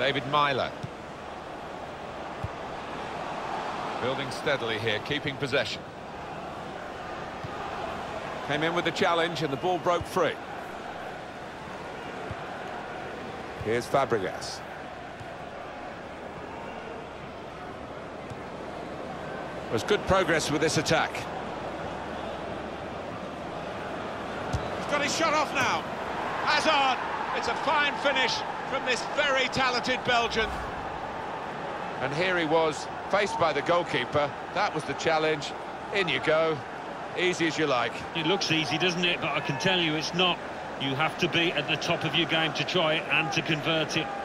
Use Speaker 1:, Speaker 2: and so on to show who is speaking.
Speaker 1: David Meyler. Building steadily here, keeping possession. Came in with the challenge and the ball broke free. Here's Fabregas. There's good progress with this attack. He's got his shot off now. Hazard! It's a fine finish from this very talented Belgian. And here he was, faced by the goalkeeper. That was the challenge. In you go. Easy as you like.
Speaker 2: It looks easy, doesn't it? But I can tell you it's not. You have to be at the top of your game to try it and to convert it.